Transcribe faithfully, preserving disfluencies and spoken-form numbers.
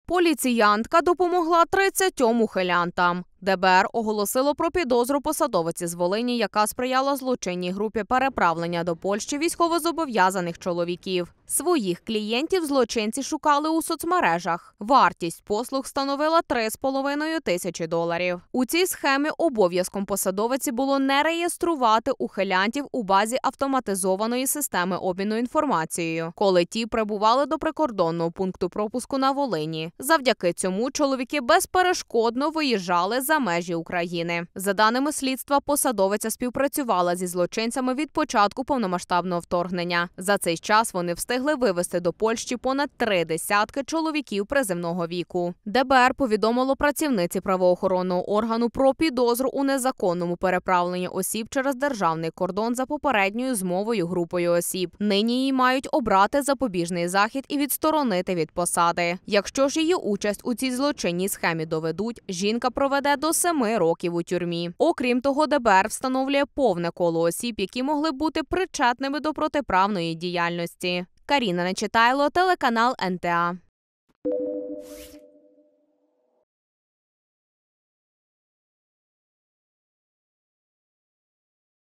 Поліціянтка допомогла тридцятьом ухилянтам. де бе ер оголосило про підозру посадовиці з Волині, яка сприяла злочинній групі переправлення до Польщі військовозобов'язаних чоловіків. Своїх клієнтів злочинці шукали у соцмережах. Вартість послуг становила три з половиною тисячі доларів. У цій схемі обов'язком посадовиці було не реєструвати ухилянтів у базі автоматизованої системи обміну інформацією, коли ті прибували до прикордонного пункту пропуску на Волині. Завдяки цьому чоловіки безперешкодно виїжджали за межі України. За даними слідства, посадовиця співпрацювала зі злочинцями від початку повномасштабного вторгнення. За цей час вони встигли вивезти до Польщі понад три десятки чоловіків призивного віку. де бе ер повідомило працівниці правоохоронного органу про підозру у незаконному переправленні осіб через державний кордон за попередньою змовою групою осіб. Нині їй мають обрати запобіжний захід і відсторонити від посади. Якщо ж її участь у цій злочинній схемі доведуть, жінка проведе до семи років у тюрмі. Окрім того, де бе ер встановлює повне коло осіб, які могли бути причетними до протиправної діяльності. Каріна Нечитайло, телеканал ен те а.